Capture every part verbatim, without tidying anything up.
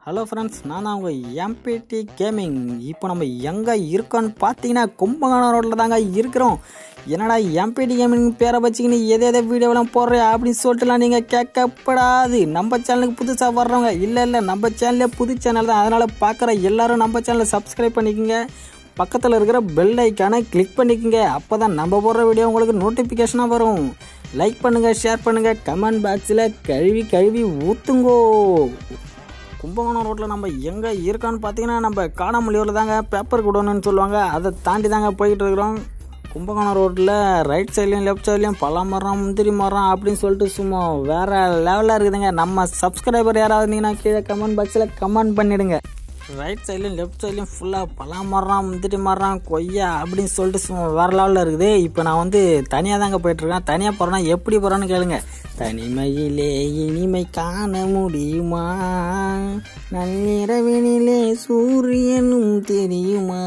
Hello friends, நான் தான் உங்கள் எம்பிடி கேமிங். இப்போ நம்ம எங்கே இருக்கோன்னு பார்த்தீங்கன்னா கும்பகோணம் ரோட்டில் தாங்க இருக்கிறோம். என்னடா எம்பிடி கேமிங் பேரை வச்சுக்கின்னு எதை எதை வீடியோலாம் போடுறேன் அப்படின்னு சொல்லிட்டுலாம் நீங்கள் கேட்கப்படாது. நம்ம சேனலுக்கு புதுசாக வர்றவங்க இல்லை இல்லை நம்ம சேனலே புது சேனல் தான். அதனால் பார்க்குற எல்லோரும் நம்ம சேனலை சப்ஸ்கிரைப் பண்ணிக்கோங்க. பக்கத்தில் இருக்கிற பெல் ஐக்கானை கிளிக் பண்ணிக்கோங்க. அப்போ தான் நம்ம போடுற வீடியோ உங்களுக்கு நோட்டிஃபிகேஷனாக வரும். லைக் பண்ணுங்கள், ஷேர் பண்ணுங்கள், கமெண்ட் பாக்ஸில் கழுவி கழுவி ஊற்றுங்கோ. கும்பகோணம் ரோட்டில் நம்ம எங்கே இருக்கான்னு பார்த்தீங்கன்னா நம்ம காணாமொழியூரில் தாங்க பேப்பர் குடோன்னு சொல்லுவாங்க. அதை தாண்டி தாங்க போய்கிட்டு இருக்கிறோம். கும்பகோணம் ரோட்டில் ரைட் சைட்லேயும் லெஃப்ட் சைட்லேயும் பழ மரம், முந்திரி மரம் அப்படின்னு சொல்லிட்டு சும்மா வேறு லெவலில் இருக்குதுங்க. நம்ம சப்ஸ்கிரைபர் யாராவது இருந்தீங்கன்னா கீழே கமெண்ட் பாக்ஸில் கமெண்ட் பண்ணிவிடுங்க. ரைட் சைட்லையும் லெஃப்ட் சைட்லையும் ஃபுல்லாக பழ மரம், முந்திரி மரம், கொய்யா அப்படின்னு சொல்லிட்டு சும்மா வேறு லெவலில் இருக்குது. இப்போ நான் வந்து தனியாக தாங்க போயிட்டுருக்கேன். தனியாக போகிறேன்னா எப்படி போகிறேன்னு கேளுங்க. தனிமையிலே இனிமை காண முடியுமா, நள்ளிரவினிலே சூரியனும் தெரியுமா,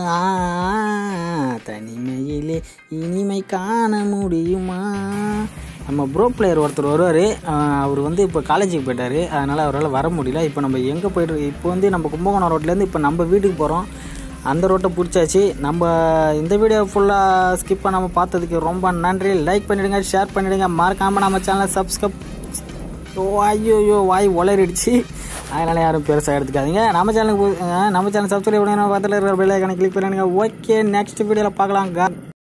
தனிமையிலே இனிமை காண முடியுமா. நம்ம ப்ரோ பிளேயர் ஒருத்தர் வருவார். அவர் வந்து இப்போ காலேஜுக்கு போயிட்டார், அதனால் அவரால் வர முடியல. இப்போ நம்ம எங்கே போய்ட்டு இப்போ வந்து நம்ம கும்பகோணம் ரோட்லேருந்து இப்போ நம்ம வீட்டுக்கு போகிறோம். அந்த ரோட்டை பிடிச்சாச்சு. நம்ம இந்த வீடியோ ஃபுல்லாக ஸ்கிப் பண்ணாமல் பார்த்ததுக்கு ரொம்ப நன்றி. லைக் பண்ணிவிடுங்க, ஷேர் பண்ணிவிடுங்க, மறக்காமல் நம்ம சேனலை சப்ஸ்கிரைப். ஓ ஐயோ வாய் உளறிடுச்சு, அதனால் யாரும் பெருசாக எடுத்துக்காதீங்க. நம்ம சேனலுக்கு நம்ம சேனல் சப்ஸ்கிரைப் பண்ணி பக்கத்தில் இருக்கிற பெல் ஐக்கானை கிளிக் பண்ணிடுங்க. ஓகே, நெக்ஸ்ட் வீடியோவில் பார்க்கலாங்க.